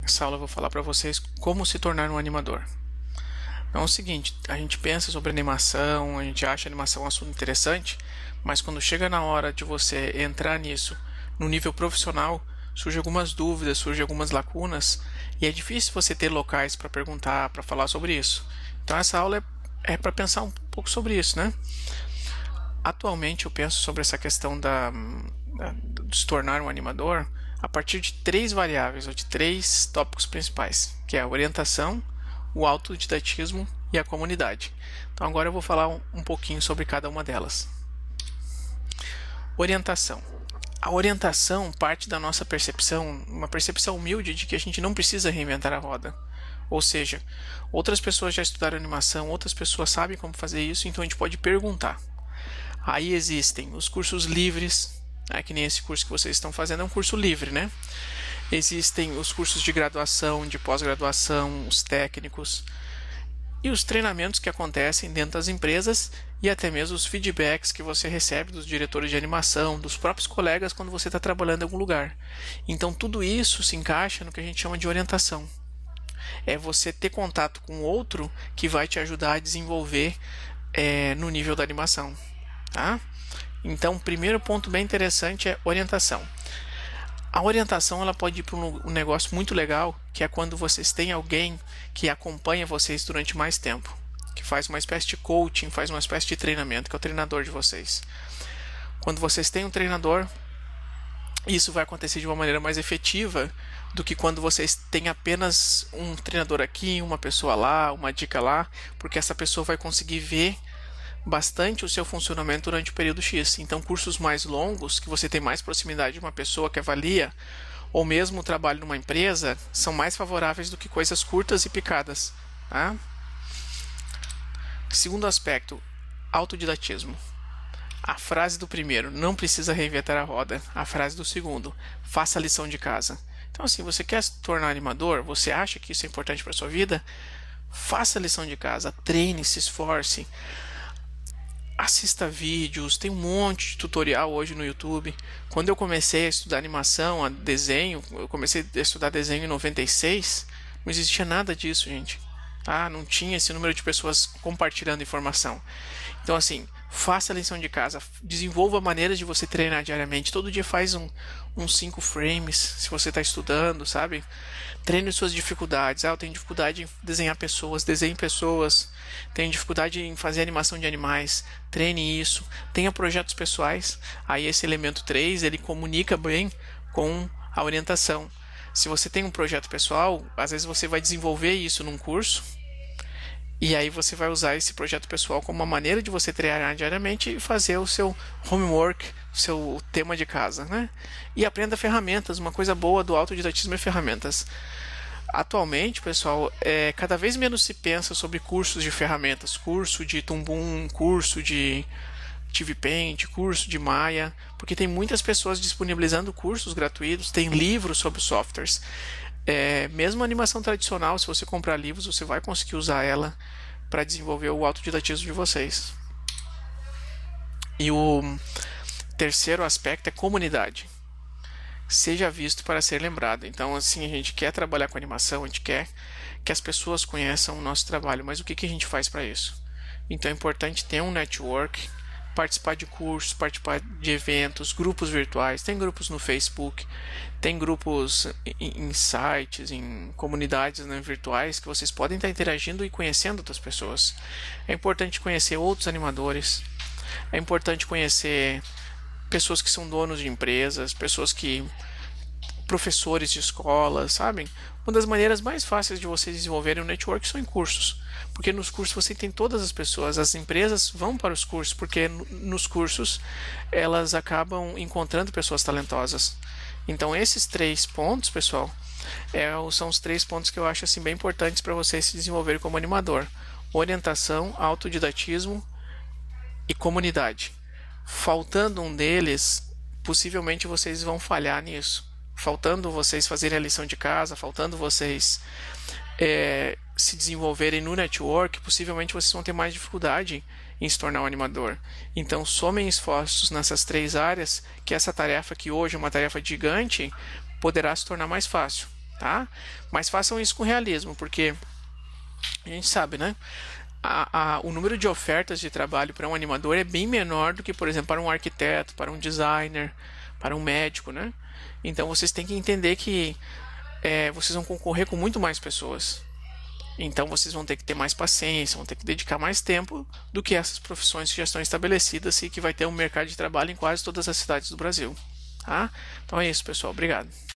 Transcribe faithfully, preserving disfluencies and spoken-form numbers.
Nessa aula eu vou falar para vocês como se tornar um animador. Então é o seguinte, a gente pensa sobre animação, a gente acha a animação um assunto interessante, mas quando chega na hora de você entrar nisso no nível profissional, surgem algumas dúvidas, surgem algumas lacunas, e é difícil você ter locais para perguntar, para falar sobre isso. Então essa aula é, é para pensar um pouco sobre isso, né? Atualmente eu penso sobre essa questão da, da, de se tornar um animador a partir de três variáveis, ou de três tópicos principais, que é a orientação, o autodidatismo e a comunidade. Então agora eu vou falar um, um pouquinho sobre cada uma delas. Orientação. A orientação parte da nossa percepção, uma percepção humilde de que a gente não precisa reinventar a roda. Ou seja, outras pessoas já estudaram animação, outras pessoas sabem como fazer isso, então a gente pode perguntar. Aí existem os cursos livres, é que nem esse curso que vocês estão fazendo, é um curso livre, né? Existem os cursos de graduação, de pós-graduação, os técnicos e os treinamentos que acontecem dentro das empresas e até mesmo os feedbacks que você recebe dos diretores de animação, dos próprios colegas quando você está trabalhando em algum lugar. Então tudo isso se encaixa no que a gente chama de orientação. É você ter contato com outro que vai te ajudar a desenvolver é, no nível da animação. Tá? Então, o primeiro ponto bem interessante é orientação. A orientação ela pode ir para um negócio muito legal, que é quando vocês têm alguém que acompanha vocês durante mais tempo, que faz uma espécie de coaching, faz uma espécie de treinamento, que é o treinador de vocês. Quando vocês têm um treinador, isso vai acontecer de uma maneira mais efetiva do que quando vocês têm apenas um treinador aqui, uma pessoa lá, uma dica lá, porque essa pessoa vai conseguir ver bastante o seu funcionamento durante o período X. Então, cursos mais longos, que você tem mais proximidade de uma pessoa que avalia, ou mesmo o trabalho numa empresa, são mais favoráveis do que coisas curtas e picadas. Tá? Segundo aspecto, autodidatismo. A frase do primeiro, não precisa reinventar a roda. A frase do segundo, faça a lição de casa. Então, assim, você quer se tornar animador? Você acha que isso é importante para a sua vida? Faça a lição de casa, treine, se esforce. Assista vídeos, tem um monte de tutorial hoje no YouTube. Quando eu comecei a estudar animação, a desenho, eu comecei a estudar desenho em noventa e seis, não existia nada disso, gente. Tá? Não tinha esse número de pessoas compartilhando informação. Então, assim, faça a lição de casa, desenvolva maneiras de você treinar diariamente. Todo dia faz um, uns cinco frames, se você está estudando, sabe? Treine suas dificuldades. Ah, eu tenho dificuldade em desenhar pessoas, desenhe pessoas. Tenho dificuldade em fazer animação de animais. Treine isso. Tenha projetos pessoais. Aí esse elemento três, ele comunica bem com a orientação. Se você tem um projeto pessoal, às vezes você vai desenvolver isso num curso, e aí você vai usar esse projeto pessoal como uma maneira de você treinar diariamente e fazer o seu homework, o seu tema de casa, né? E aprenda ferramentas. Uma coisa boa do autodidatismo é ferramentas. Atualmente, pessoal, é, cada vez menos se pensa sobre cursos de ferramentas, curso de Tumbum, curso de TVPaint, curso de Maya, porque tem muitas pessoas disponibilizando cursos gratuitos, tem livros sobre softwares. É, mesmo a animação tradicional, se você comprar livros, você vai conseguir usar ela para desenvolver o autodidatismo de vocês. E o terceiro aspecto é comunidade. Seja visto para ser lembrado. Então, assim, a gente quer trabalhar com animação, a gente quer que as pessoas conheçam o nosso trabalho, mas o que, que a gente faz para isso? Então é importante ter um network, participar de cursos, participar de eventos, grupos virtuais, tem grupos no Facebook, tem grupos em sites, em comunidades, né, virtuais, que vocês podem estar interagindo e conhecendo outras pessoas. É importante conhecer outros animadores, é importante conhecer pessoas que são donos de empresas, pessoas que... professores de escolas, sabem? Uma das maneiras mais fáceis de vocês desenvolverem um network são em cursos, porque nos cursos você tem todas as pessoas, as empresas vão para os cursos, porque nos cursos elas acabam encontrando pessoas talentosas. Então esses três pontos, pessoal, é, são os três pontos que eu acho assim, bem importantes para vocês se desenvolverem como animador: orientação, autodidatismo e comunidade. Faltando um deles, possivelmente vocês vão falhar nisso. Faltando vocês fazerem a lição de casa, faltando vocês é, se desenvolverem no network, possivelmente vocês vão ter mais dificuldade em se tornar um animador. Então, somem esforços nessas três áreas, que essa tarefa que hoje é uma tarefa gigante, poderá se tornar mais fácil. tá? Mas façam isso com realismo, porque a gente sabe, né? A, a, o número de ofertas de trabalho para um animador é bem menor do que, por exemplo, para um arquiteto, para um designer, para um médico, né? Então vocês têm que entender que é, vocês vão concorrer com muito mais pessoas. Então vocês vão ter que ter mais paciência, vão ter que dedicar mais tempo do que essas profissões que já estão estabelecidas e que vai ter um mercado de trabalho em quase todas as cidades do Brasil. Tá? Então é isso, pessoal. Obrigado.